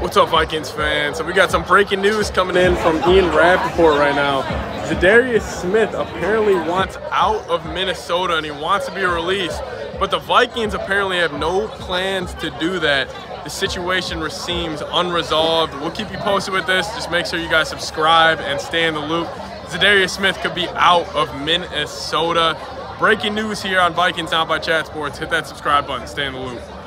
What's up, Vikings fans? So we got some breaking news coming in from Ian Rappaport right now. Za'Darius Smith apparently wants out of Minnesota and he wants to be released, but the Vikings apparently have no plans to do that. The situation seems unresolved. We'll keep you posted with this. Just make sure you guys subscribe and stay in the loop. Za'Darius Smith could be out of Minnesota. Breaking news here on Vikings Now by Chat Sports. Hit that subscribe button. Stay in the loop.